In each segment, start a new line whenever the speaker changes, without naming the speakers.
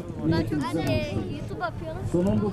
Ben çok YouTube yapıyorum.
Sonunda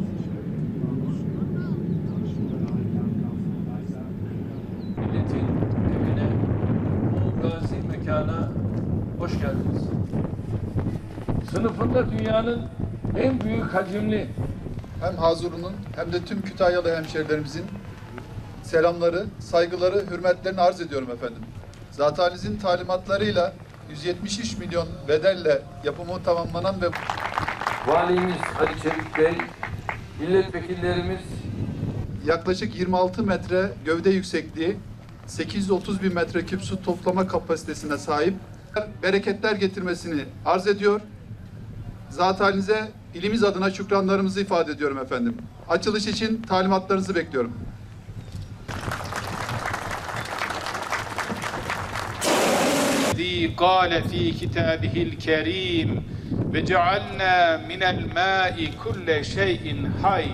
Milletin evine, bu gazi mekana hoş geldiniz. Sınıfında dünyanın en büyük hacimli
hem Hazurun'un hem de tüm Kütahyalı hemşerilerimizin selamları, saygıları, hürmetlerini arz ediyorum efendim. Zatenizin talimatlarıyla 173 milyon bedelle yapımı tamamlanan ve
Valimiz Ali Çelik Bey, milletvekillerimiz,
yaklaşık 26 metre gövde yüksekliği, 830 bin metreküp su toplama kapasitesine sahip bereketler getirmesini arz ediyor. Zatenize ilimiz adına şükranlarımızı ifade ediyorum efendim. Açılış için talimatlarınızı bekliyorum.
قال في كتابه الكريم وجعلنا من الماء كل شيء حي